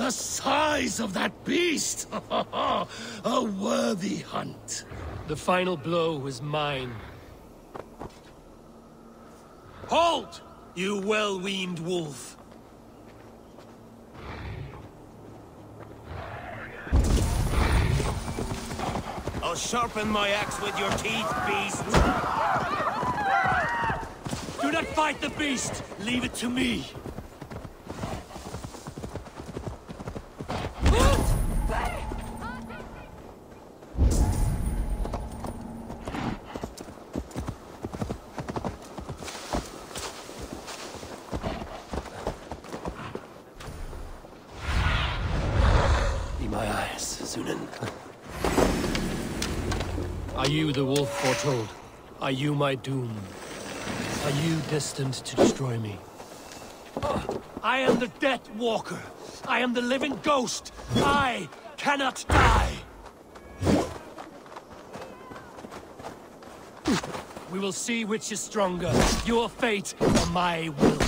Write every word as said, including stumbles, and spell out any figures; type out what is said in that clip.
The size of that beast! A worthy hunt. The final blow is mine. Halt, you well-weaned wolf! I'll sharpen my axe with your teeth, beast! Do not fight the beast! Leave it to me! Be my eyes, Sunan. Are you the wolf foretold? Are you my doom? Are you destined to destroy me? I am the Death Walker. I am the living ghost. I cannot die. We will see which is stronger, your fate or my will.